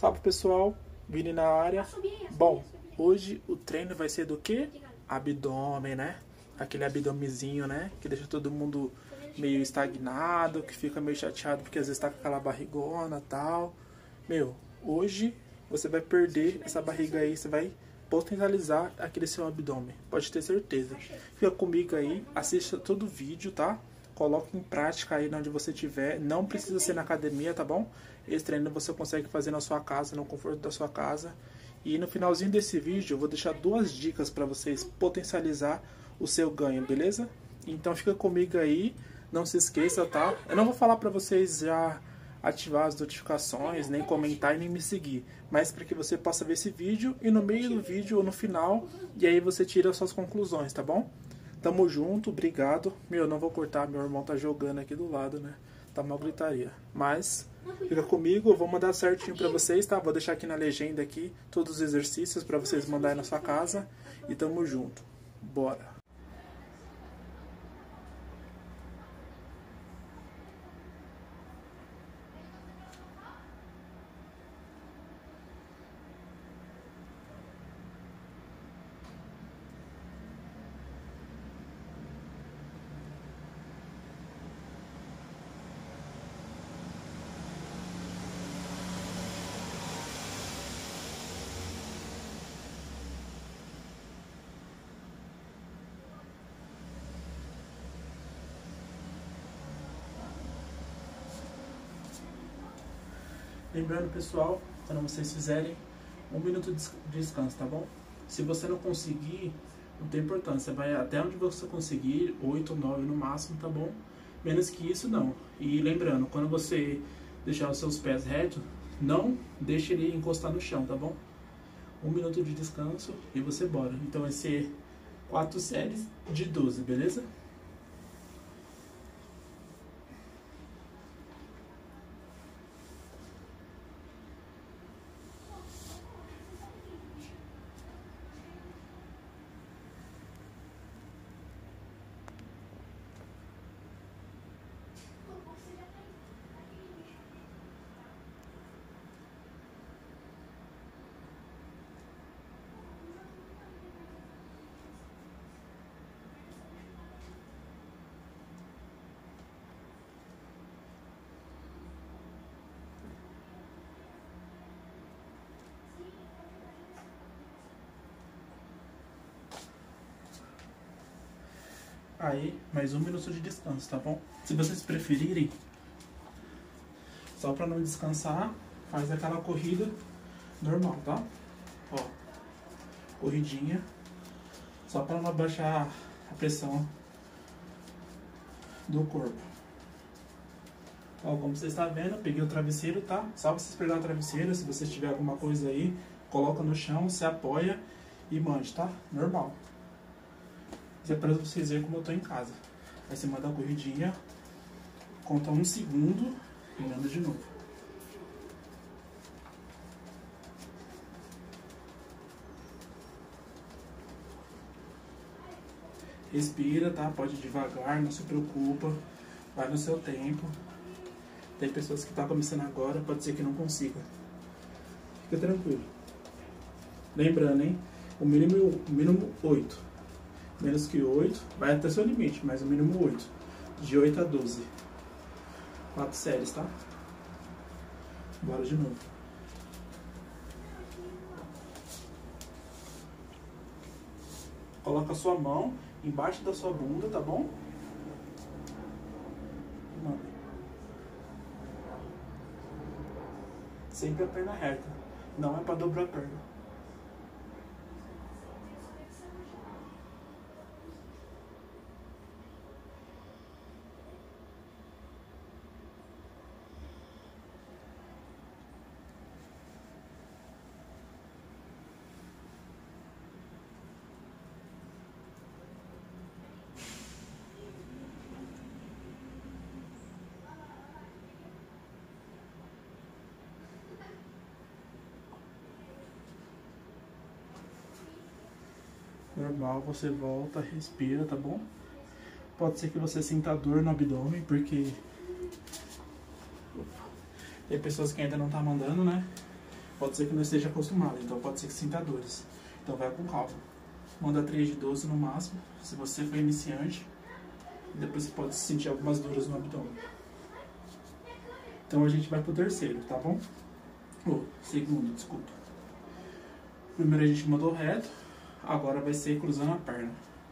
Salve pessoal, Vini na área. Bom, hoje o treino vai ser do que? Abdômen, né? Aquele abdomezinho, né? Que deixa todo mundo meio estagnado, que fica meio chateado porque às vezes tá com aquela barrigona e tal. Meu, hoje você vai perder essa barriga aí, você vai potencializar aquele seu abdômen, pode ter certeza. Fica comigo aí, assista todo o vídeo, tá? Coloque em prática aí onde você estiver, não precisa ser na academia, tá bom? Esse treino você consegue fazer na sua casa, no conforto da sua casa. E no finalzinho desse vídeo eu vou deixar 2 dicas para vocês potencializar o seu ganho, beleza? Então fica comigo aí, não se esqueça, tá? Eu não vou falar para vocês já ativar as notificações, nem comentar e nem me seguir, mas para que você possa ver esse vídeo e no meio do vídeo ou no final, e aí você tira as suas conclusões, tá bom? Tamo junto, obrigado. Meu, não vou cortar, meu irmão tá jogando aqui do lado, né? Tá uma gritaria. Mas fica comigo, eu vou mandar certinho pra vocês, tá? Vou deixar aqui na legenda aqui todos os exercícios pra vocês mandarem na sua casa. E tamo junto. Bora! Lembrando, pessoal, quando vocês fizerem 1 minuto de descanso, tá bom? Se você não conseguir, não tem importância, vai até onde você conseguir, 8 ou 9 no máximo, tá bom? Menos que isso, não. E lembrando, quando você deixar os seus pés retos, não deixe ele encostar no chão, tá bom? 1 minuto de descanso e você bora. Então vai ser 4 séries de 12, beleza? Aí, mais 1 minuto de descanso, tá bom? Se vocês preferirem, só pra não descansar, faz aquela corrida normal, tá? Ó, corridinha, só pra não abaixar a pressão do corpo. Ó, como vocês estão vendo, eu peguei o travesseiro, tá? Só vocês pegar o travesseiro, se vocês tiver alguma coisa aí, coloca no chão, se apoia e mande, tá? Normal. Isso é pra vocês verem como eu tô em casa. Aí você manda a corridinha, conta 1 segundo e manda de novo. Respira, tá? Pode ir devagar, não se preocupa. Vai no seu tempo. Tem pessoas que estão começando agora, pode ser que não consiga. Fica tranquilo. Lembrando, hein? O mínimo 8. Menos que 8, vai até seu limite, mas o mínimo 8. De 8 a 12. 4 séries, tá? Bora de novo. Coloca a sua mão embaixo da sua bunda, tá bom? Manda. Sempre a perna reta. Não é pra dobrar a perna. Normal, você volta, respira, tá bom? Pode ser que você sinta dor no abdômen, porque tem pessoas que ainda não tá mandando, né? pode ser que não esteja acostumado, então pode ser que sinta dores. Então vai com calma. Manda 3 de 12 no máximo, se você for iniciante. Depois você pode sentir algumas dores no abdômen. Então a gente vai pro terceiro, tá bom? Segundo, desculpa. Primeiro a gente mandou reto, agora vai ser cruzando a perna.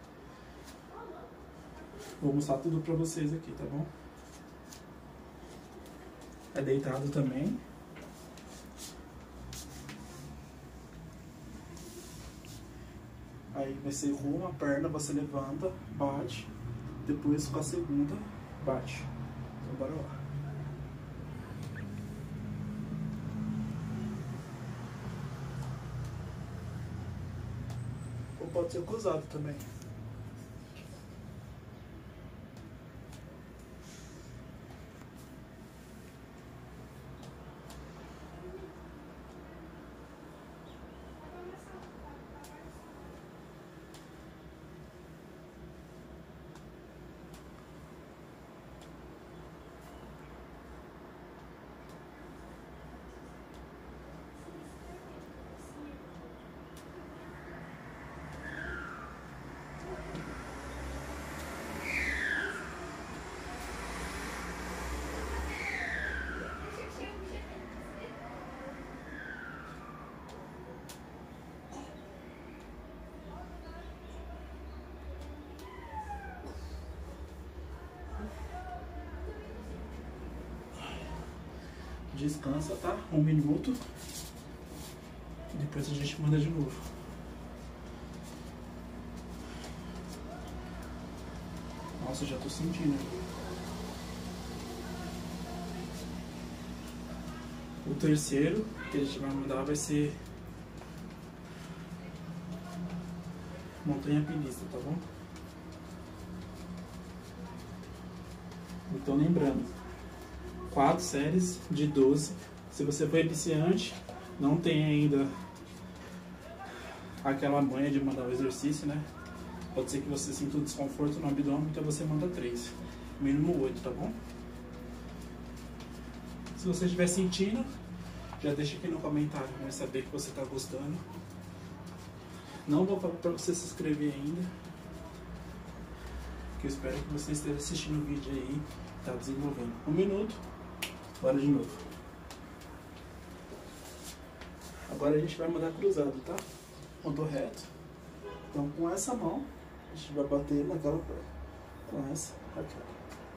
Vou mostrar tudo pra vocês aqui, tá bom? É deitado também. Aí vai ser rumo a perna, você levanta, bate. Depois com a segunda, bate. Então bora lá. Ou pode ser cruzado também. Descansa, tá? 1 minuto. Depois a gente manda de novo. Nossa, já tô sentindo. O terceiro que a gente vai mandar vai ser montanha alpinista, tá bom? Então lembrando, 4 séries de 12. Se você for iniciante, não tem ainda aquela manha de mandar o exercício, né? Pode ser que você sinta um desconforto no abdômen, então você manda 3. Mínimo 8, tá bom? Se você estiver sentindo, já deixa aqui no comentário para eu saber que você está gostando. Não vou falar para você se inscrever ainda, que eu espero que você esteja assistindo o vídeo aí, tá desenvolvendo. 1 minuto, bora de novo. Agora a gente vai mandar cruzado, tá? Mandou reto. Então com essa mão, a gente vai bater naquela perna. Com essa, aquela.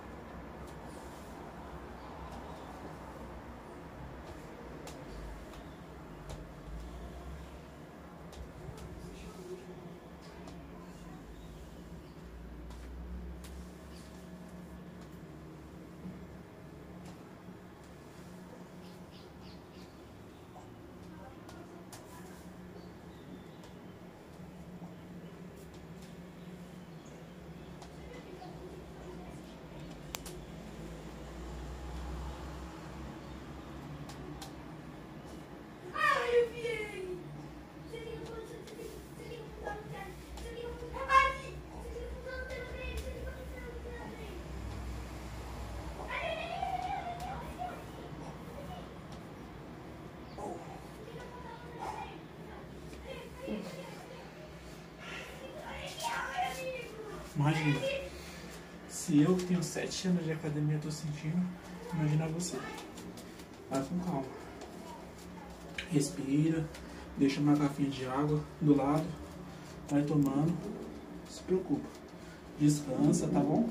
Imagina, se eu que tenho 7 anos de academia tô sentindo, imagina você. Vai com calma. Respira, deixa uma garrafinha de água do lado, vai tomando, não se preocupa. Descansa, tá bom?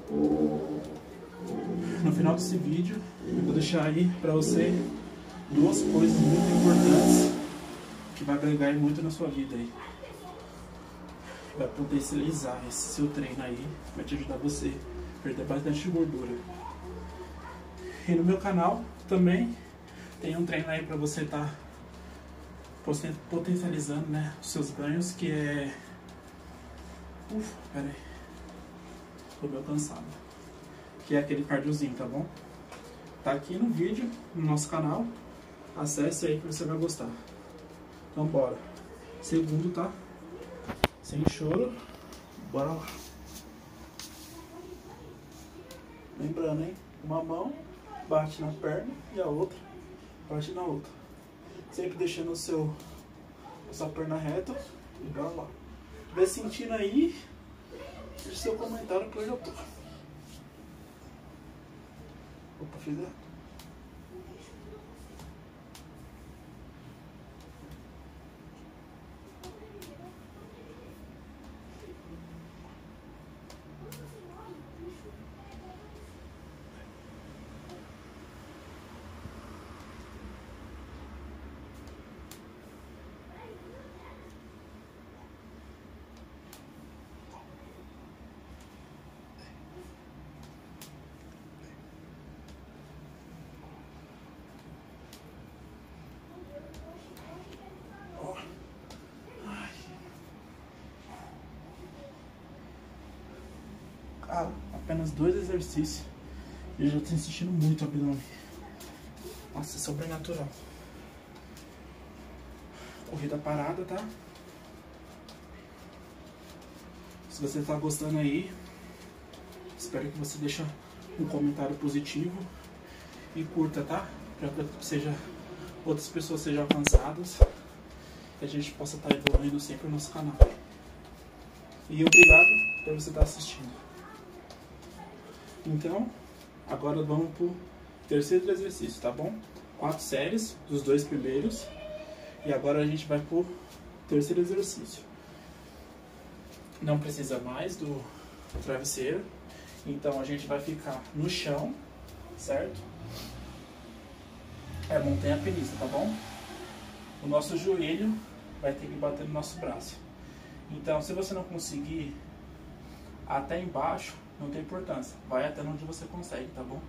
No final desse vídeo, eu vou deixar aí pra você 2 coisas muito importantes que vai agregar muito na sua vida aí. Vai potencializar esse seu treino aí, vai te ajudar você a perder bastante gordura. E no meu canal também tem um treino aí pra você estar potencializando, né, os seus ganhos, que é... pera aí. Tô meio cansado. Que é aquele cardiozinho, tá bom? Tá aqui no vídeo, no nosso canal. Acesse aí que você vai gostar. Então bora. Segundo, tá? Sem choro, bora lá. Lembrando, hein? Uma mão bate na perna e a outra bate na outra. Sempre deixando a sua perna reta. E bora lá. Se estiver sentindo aí, deixa seu comentário que eu já tô. Opa, fiz errado. Cara, apenas 2 exercícios e eu já tô sentindo muito o abdômen. Nossa, é sobrenatural. Corrida parada, tá? Se você tá gostando aí, espero que você deixe um comentário positivo e curta, tá? Para que outras pessoas sejam alcançadas e a gente possa estar evoluindo sempre no nosso canal. E obrigado por você estar assistindo. Então, agora vamos pro terceiro exercício, tá bom? 4 séries dos 2 primeiros. E agora a gente vai pro terceiro exercício. Não precisa mais do travesseiro. Então a gente vai ficar no chão, certo? É montanha penista, tá bom? O nosso joelho vai ter que bater no nosso braço. Então, se você não conseguir até embaixo, não tem importância. Vai até onde você consegue, tá bom?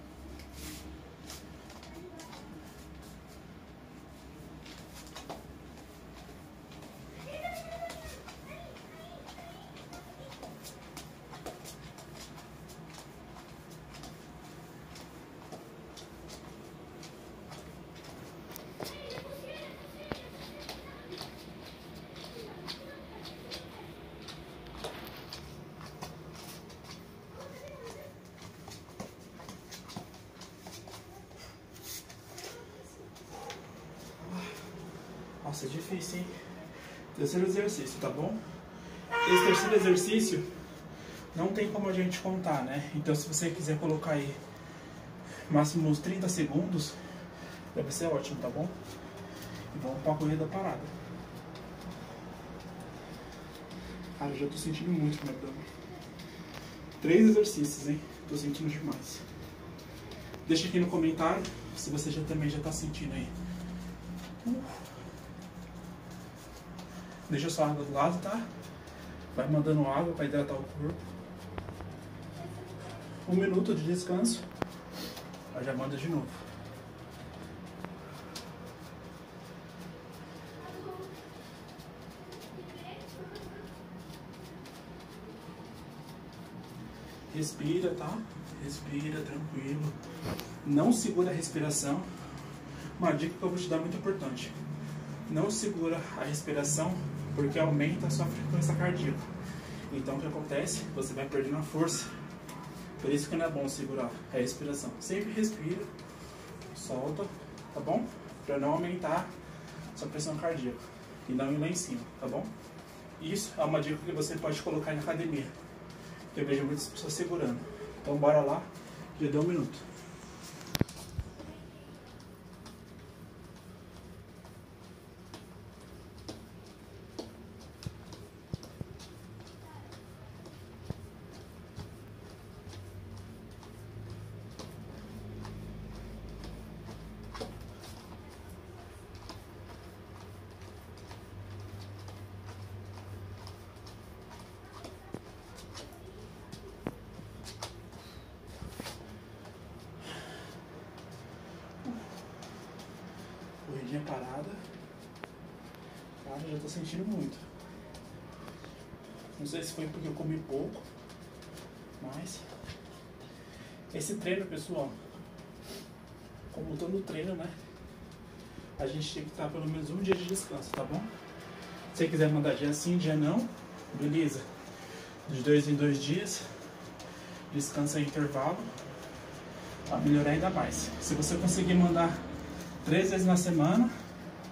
Nossa, é difícil, hein? Terceiro exercício, tá bom? Esse terceiro exercício não tem como a gente contar, né? Então, se você quiser colocar aí máximo uns 30 segundos, deve ser ótimo, tá bom? E vamos pra corrida parada. Cara, eu já tô sentindo muito no meu abdômen. 3 exercícios, hein? Tô sentindo demais. Deixa aqui no comentário se você também já tá sentindo aí. Deixa sua água do lado, tá? Vai mandando água para hidratar o corpo. 1 minuto de descanso. Aí já manda de novo. Respira, tá? Respira, tranquilo. Não segura a respiração. Uma dica que eu vou te dar muito importante. Não segura a respiração porque aumenta a sua frequência cardíaca. Então o que acontece? Você vai perdendo a força. Por isso que não é bom segurar a respiração. Sempre respira, solta, tá bom? Para não aumentar a sua pressão cardíaca e não ir lá em cima, tá bom? Isso é uma dica que você pode colocar na academia. Eu vejo muitas pessoas segurando. Então bora lá, já deu 1 minuto. Corridinha parada. Cara, já tô sentindo muito. Não sei se foi porque eu comi pouco, mas esse treino, pessoal, como todo treino, né? A gente tem que estar pelo menos 1 dia de descanso, tá bom? Se você quiser mandar dia sim, dia não, beleza. De 2 em 2 dias, descansa em intervalo, para melhorar ainda mais. Se você conseguir mandar 3 vezes na semana,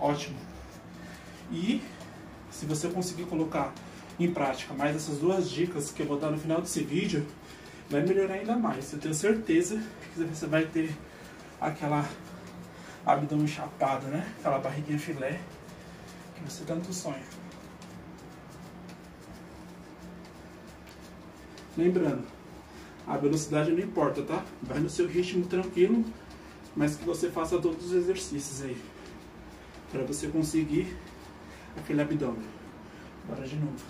ótimo. E se você conseguir colocar em prática mais essas duas dicas que eu vou dar no final desse vídeo, vai melhorar ainda mais. Eu tenho certeza que você vai ter aquela abdômen chapado, né? Aquela barriguinha filé que você tanto sonha. Lembrando, a velocidade não importa, tá? Vai no seu ritmo tranquilo, mas que você faça todos os exercícios aí, para você conseguir aquele abdômen. Bora de novo.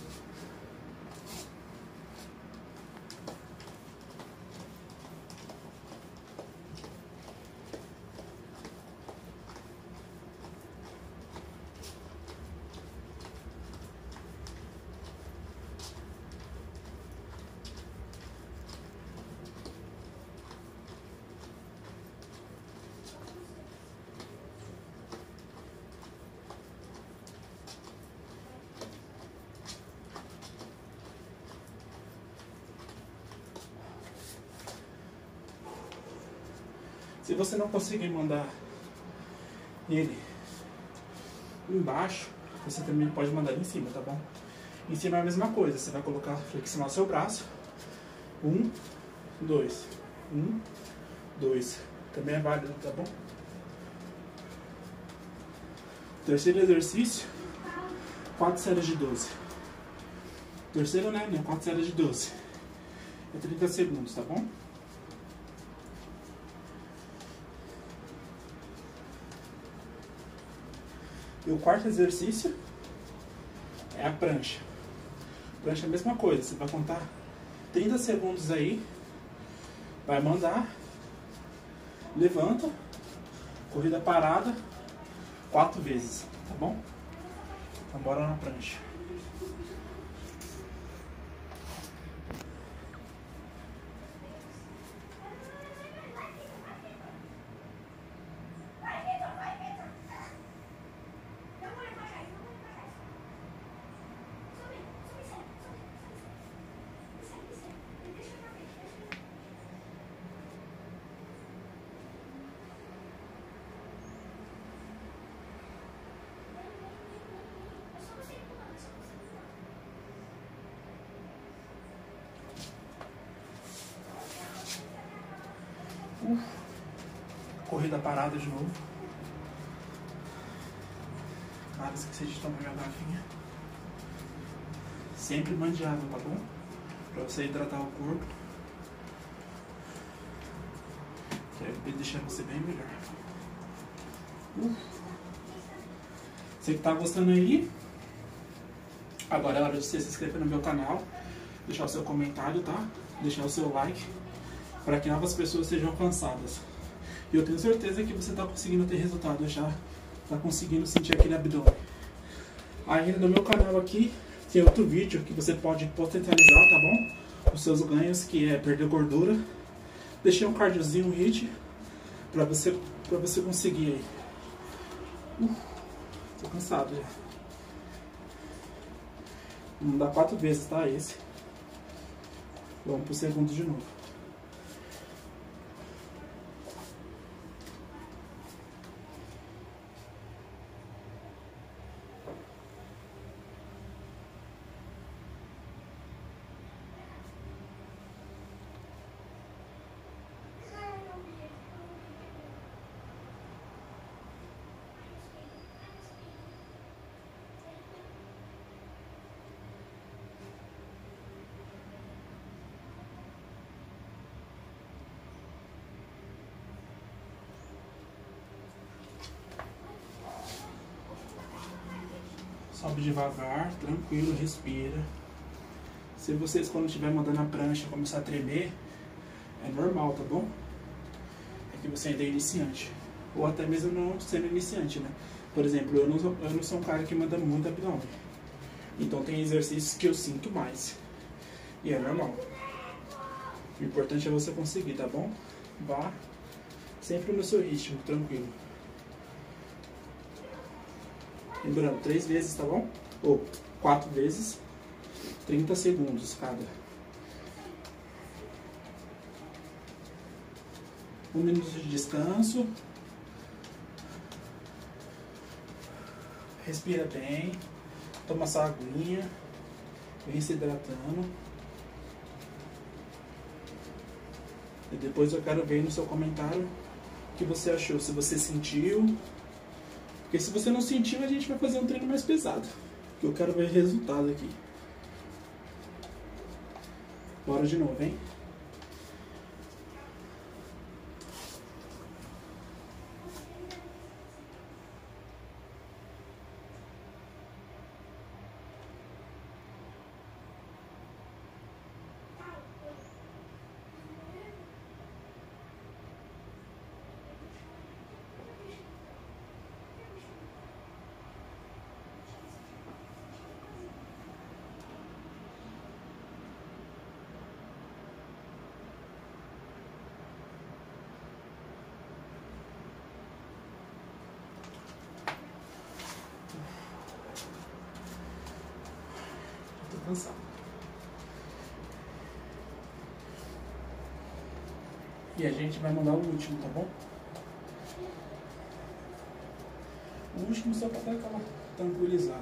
Se você não conseguir mandar ele embaixo, você também pode mandar ele em cima, tá bom? Em cima é a mesma coisa, você vai colocar, flexionar o seu braço. 1, 2, 1, 2. Também é válido, tá bom? Terceiro exercício, 4 séries de 12. Terceiro, né? 4 séries de 12. É 30 segundos, tá bom? E o quarto exercício é a prancha. Prancha é a mesma coisa, você vai contar 30 segundos aí, vai mandar, levanta, corrida parada, 4 vezes, tá bom? Então bora na prancha. Corrida parada de novo. Nada, esqueci de tomar minha garrafinha. Sempre mande água, tá bom? Pra você hidratar o corpo. Que vai deixar você bem melhor. Você que tá gostando aí, agora é hora de você se inscrever no meu canal, deixar o seu comentário, tá? Deixar o seu like, para que novas pessoas sejam alcançadas. E eu tenho certeza que você está conseguindo ter resultado já, está conseguindo sentir aquele abdômen. Ainda no meu canal aqui tem outro vídeo que você pode potencializar, tá bom? Os seus ganhos, que é perder gordura. Deixei um cardiozinho, um hit, para você conseguir aí. Tô cansado já. Vamos dar 4 vezes, tá? Esse. Vamos pro segundo de novo. Sobe devagar, tranquilo, respira. Se vocês, quando estiver mandando a prancha, começar a tremer, é normal, tá bom? É que você ainda é iniciante. Ou até mesmo não sendo iniciante, né? Por exemplo, eu não sou um cara que manda muito abdômen. Então tem exercícios que eu sinto mais. E é normal. O importante é você conseguir, tá bom? Vá sempre no seu ritmo, tranquilo. Lembrando, 3 vezes, tá bom? Ou 4 vezes, 30 segundos cada. 1 minuto de descanso. respira bem, toma essa aguinha, vem se hidratando. E depois eu quero ver no seu comentário o que você achou, se você sentiu. Porque se você não sentiu, a gente vai fazer um treino mais pesado. Que eu quero ver resultado aqui. Bora de novo, hein? Cansado. E a gente vai mandar o último, tá bom? O último só para dar aquela tranquilizada.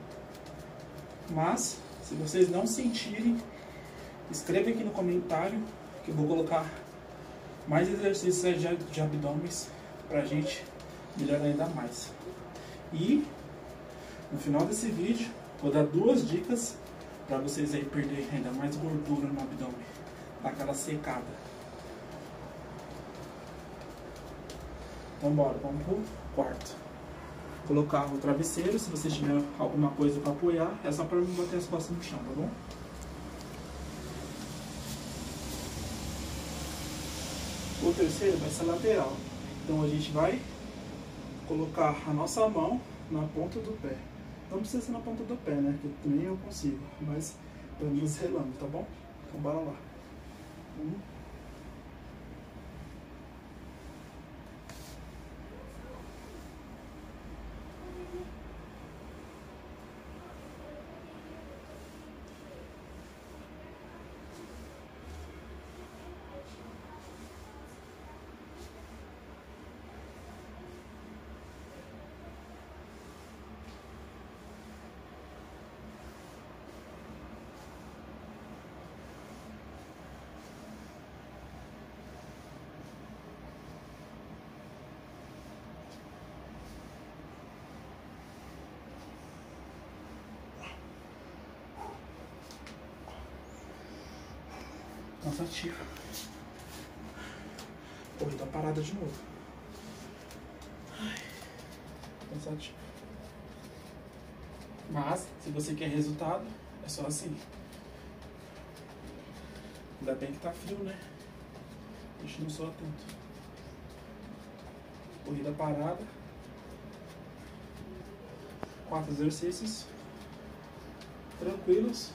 Mas, se vocês não sentirem, escreva aqui no comentário que eu vou colocar mais exercícios de abdômenes pra gente melhorar ainda mais. E no final desse vídeo vou dar 2 dicas para vocês aí perderem ainda mais gordura no abdômen, dar aquela secada. Então bora, vamos pro quarto. Colocar o travesseiro, se você tiver alguma coisa para apoiar, é só para não bater as costas no chão, tá bom? O terceiro vai ser lateral, então a gente vai colocar a nossa mão na ponta do pé. Não precisa ser na ponta do pé, né? Que nem eu consigo, mas pelo menos relando, tá bom? Então bora lá. Cansativo. Corrida parada de novo. Ai, cansativo. Mas, se você quer resultado, é só assim. Ainda bem que tá frio, né? A gente não soa tanto. Corrida parada. 4 exercícios. Tranquilos.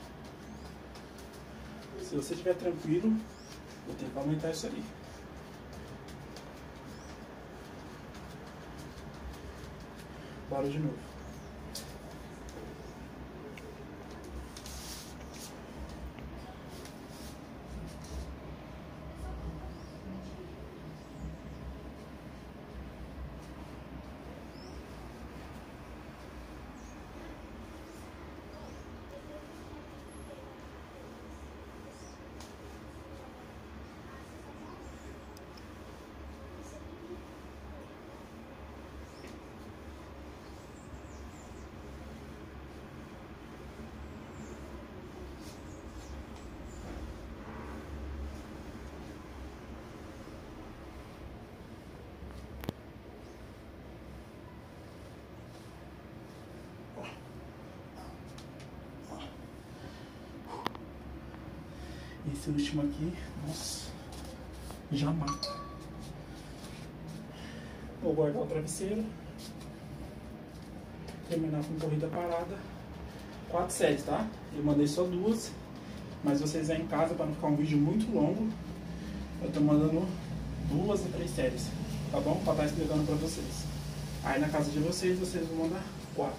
Se você estiver tranquilo, vou ter que aumentar isso aí. Bora de novo. Esse último aqui, nossa, já mata. Vou guardar o travesseiro. Terminar com corrida parada. 4 séries, tá? Eu mandei só 2, mas vocês aí em casa, para não ficar um vídeo muito longo, eu tô mandando 2 a 3 séries, tá bom? Pra estar explicando pra vocês. Aí na casa de vocês vão mandar 4.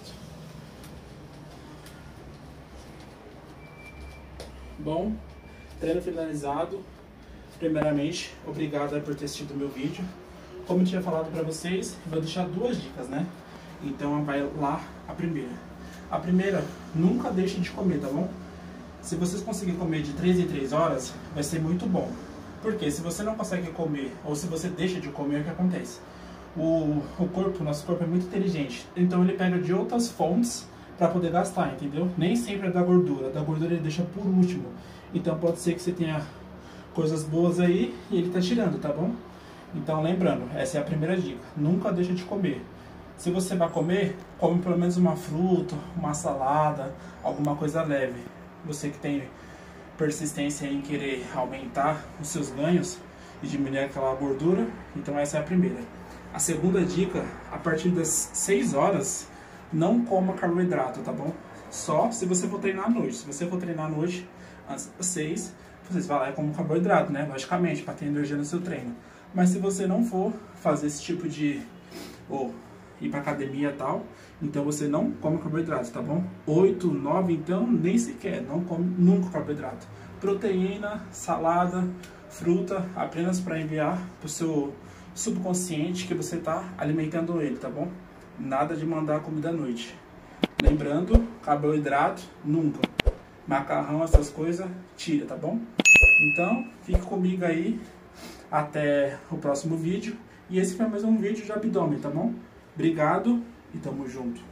Bom, treino finalizado. Primeiramente, obrigado por ter assistido o meu vídeo. Como eu tinha falado pra vocês, eu vou deixar 2 dicas, né? Então vai lá a primeira. A primeira, nunca deixe de comer, tá bom? Se vocês conseguirem comer de 3 em 3 horas, vai ser muito bom. Porque se você não consegue comer, ou se você deixa de comer, o que acontece? O nosso corpo é muito inteligente. Então ele pega de outras fontes para poder gastar, entendeu? Nem sempre é da gordura. Da gordura ele deixa por último. Então pode ser que você tenha coisas boas aí e ele tá tirando, tá bom? Então lembrando, essa é a primeira dica. Nunca deixa de comer. Se você vai comer, come pelo menos uma fruta, uma salada, alguma coisa leve. Você que tem persistência em querer aumentar os seus ganhos e diminuir aquela gordura, então essa é a primeira. A segunda dica, a partir das 6 horas, não coma carboidrato, tá bom? Só se você for treinar à noite. Se você for treinar à noite, antes das 6, você vai lá e come um carboidrato, né? Logicamente, para ter energia no seu treino. Mas se você não for fazer esse tipo de... ou ir pra academia e tal, então você não come carboidrato, tá bom? 8, 9, então nem sequer, não come nunca carboidrato. Proteína, salada, fruta, apenas para enviar pro seu subconsciente que você tá alimentando ele, tá bom? Nada de mandar comida à noite. Lembrando, carboidrato, nunca. Macarrão, essas coisas, tira, tá bom? Então, fique comigo aí até o próximo vídeo. E esse foi mais um vídeo de abdômen, tá bom? Obrigado e tamo junto.